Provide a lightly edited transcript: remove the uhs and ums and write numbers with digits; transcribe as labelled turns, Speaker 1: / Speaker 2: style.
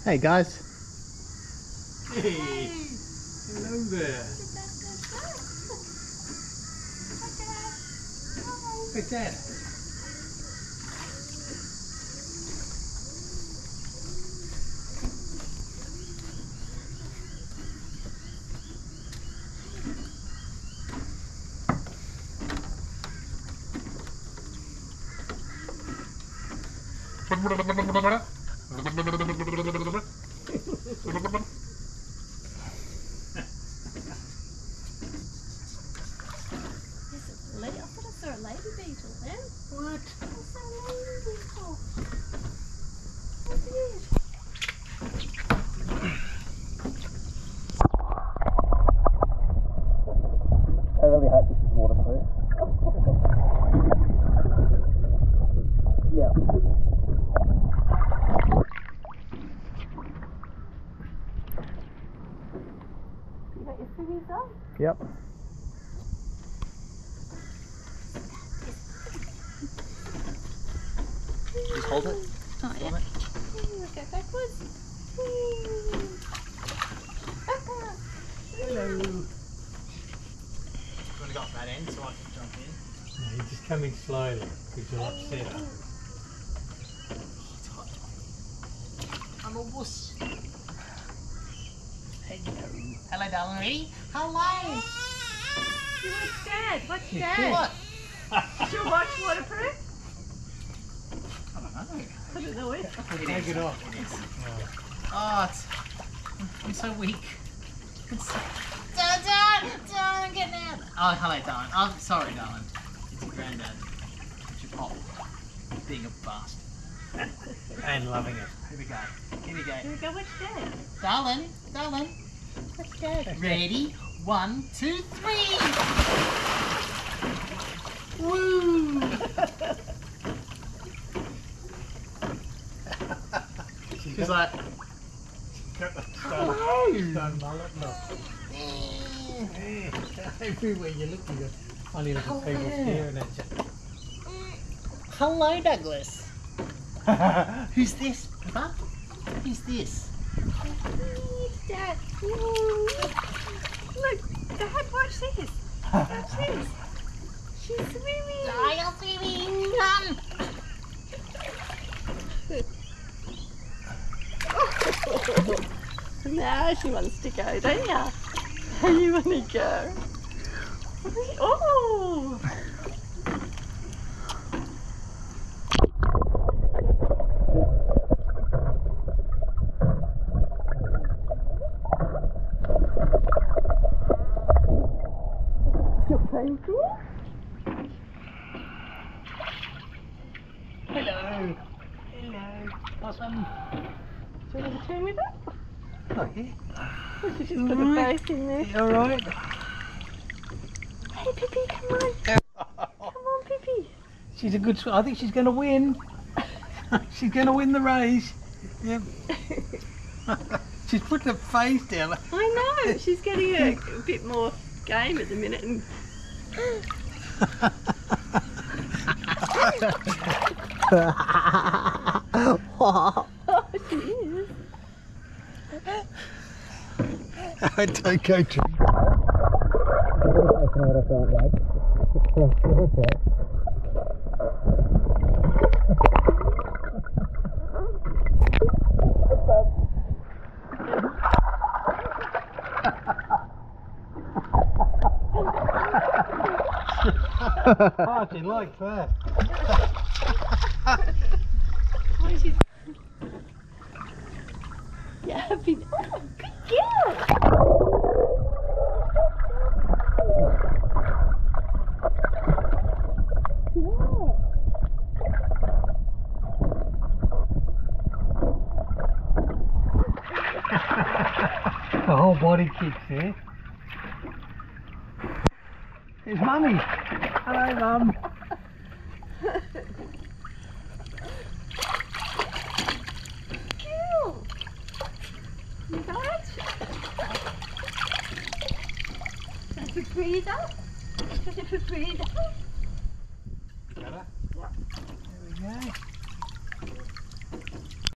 Speaker 1: Hey guys.
Speaker 2: Hey. Hello there. Hey Dad.
Speaker 3: I thought I saw a lady beetle then.
Speaker 2: What?
Speaker 3: I saw a lady beetle. What's it?
Speaker 1: I really hope this is waterproof. Yeah.
Speaker 3: You got your figures on?
Speaker 1: Yep. Just hold it.
Speaker 3: Oh, yeah.
Speaker 1: Hold it.
Speaker 3: Let's go backwards.
Speaker 2: Hello.
Speaker 1: You want to go up that end so I can jump in?
Speaker 2: No, you're just coming slowly because you'll upset her.
Speaker 1: It's hot. I'm a wuss. Hello. Hello, darling. Ready? Hello.
Speaker 3: You watch Dad. Watch
Speaker 2: Yeah,
Speaker 3: Dad.
Speaker 1: What?
Speaker 3: Is your watch waterproof?
Speaker 1: I don't know.
Speaker 3: I don't know it.
Speaker 2: Take it off.
Speaker 1: It is.
Speaker 2: Oh.
Speaker 1: Oh, I'm so weak. Darling, get out. Oh, hello, darling. Oh, sorry, darling. It's your granddad. It's your pop. Being a bastard.
Speaker 2: And loving it.
Speaker 1: Here we go. Here we go.
Speaker 3: Here we go. Watch Dad.
Speaker 1: Darling. Watch Dad. Ready? 1, 2, 3. Woo! She's like,
Speaker 2: Stone mullet, look. Everywhere you look, you got funny little people staring at you.
Speaker 1: hello, Douglas. Who's this, Pippa? Who's this?
Speaker 3: Dad. Look, Dad, watch this. Watch this. She's swimming.
Speaker 1: I'm swimming. Come.
Speaker 3: Now she wants to go, don't ya? You want to go? Oh! Your baby?
Speaker 1: Hello. Hello. Awesome.
Speaker 3: Do you want to turn with it?
Speaker 2: Oh, yeah.
Speaker 3: Or should just put a face in there?
Speaker 2: You alright?
Speaker 3: Hey, Pippi, come on. Come on, Pippi.
Speaker 2: She's a good swimmer. I think she's going to win. She's going to win the race. Yep. She's put the face down.
Speaker 3: I know, she's getting a bit more game at the minute. And oh, she is.
Speaker 2: Don't go to. Oh, she likes that.
Speaker 3: Oh, she's... Yeah, happy. Oh, good girl.
Speaker 2: The whole body kicks there. It's Mummy. Hello, Mum.
Speaker 3: Girl. You got it? That's a breather. That's a breather.
Speaker 2: Got her?
Speaker 3: Yeah.
Speaker 2: There we go.